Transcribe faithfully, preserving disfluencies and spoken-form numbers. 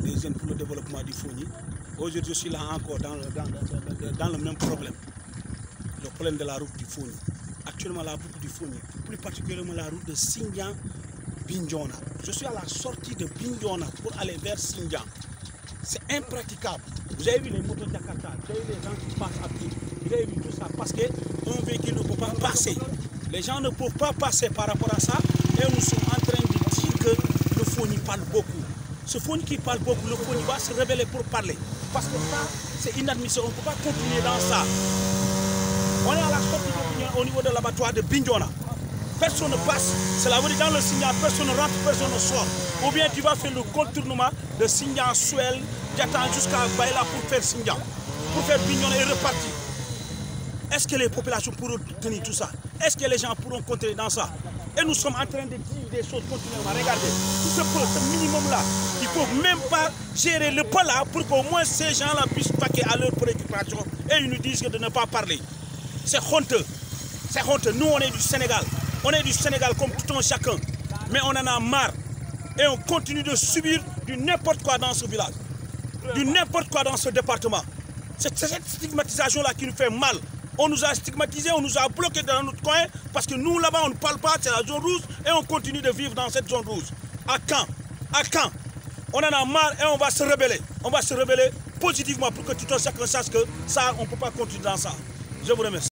des jeunes pour le développement du Fogny. Aujourd'hui, je suis là encore dans le, dans, dans, dans le même problème. Le problème de la route du Fogny. Actuellement, la route du Fogny, plus particulièrement la route de Sindian-Bignona. Je suis à la sortie de Bignona pour aller vers Sindian. C'est impraticable. Vous avez vu les motos de Jakarta, vous avez vu les gens qui passent à pied, vous avez vu tout ça, parce qu'un véhicule ne peut pas passer. Les gens ne peuvent pas passer par rapport à ça, et nous sommes en train de dire que le Fogny parle beaucoup. Ce Fogny qui parle beaucoup, le Fogny va se révéler pour parler. Parce que ça, c'est inadmissible, on ne peut pas continuer dans ça. On est à la sortie de, au niveau de l'abattoir de Bignona. Personne ne passe, cela veut dire dans le signal, personne ne rentre, personne ne sort. Ou bien tu vas faire le contournement de Sindian, Suel, Diatan jusqu'à Baïla pour faire Sindian, pour faire Bignona et repartir. Est-ce que les populations pourront tenir tout ça? Est-ce que les gens pourront continuer dans ça? Et nous sommes en train de dire des choses continuellement. Regardez, ce, ce minimum-là, il ne faut même pas gérer le pas là pour qu'au moins ces gens-là puissent paquer à leurs préoccupations et ils nous disent de ne pas parler. C'est honteux. C'est honteux. Nous, on est du Sénégal. On est du Sénégal comme tout un chacun. Mais on en a marre. Et on continue de subir du n'importe quoi dans ce village. Du n'importe quoi dans ce département. C'est cette stigmatisation-là qui nous fait mal. On nous a stigmatisés, on nous a bloqués dans notre coin parce que nous, là-bas, on ne parle pas, c'est la zone rouge et on continue de vivre dans cette zone rouge. À quand? À quand? On en a marre et on va se rebeller. On va se rebeller positivement pour que tout un chacun sache que ça, on ne peut pas continuer dans ça. Je vous remercie.